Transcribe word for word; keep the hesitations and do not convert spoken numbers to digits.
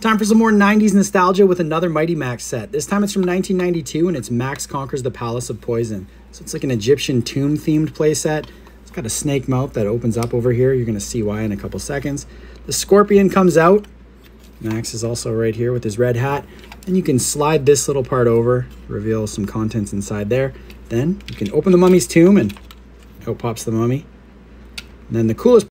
Time for some more nineties nostalgia with another Mighty Max set. This time it's from nineteen ninety-two and it's Max Conquers the Palace of Poison. So it's like an Egyptian tomb themed playset. It's got a snake mouth that opens up over here. You're going to see why in a couple seconds. The scorpion comes out. Max is also right here with his red hat. And you can slide this little part over, reveal some contents inside there. Then you can open the mummy's tomb and out pops the mummy. And then the coolest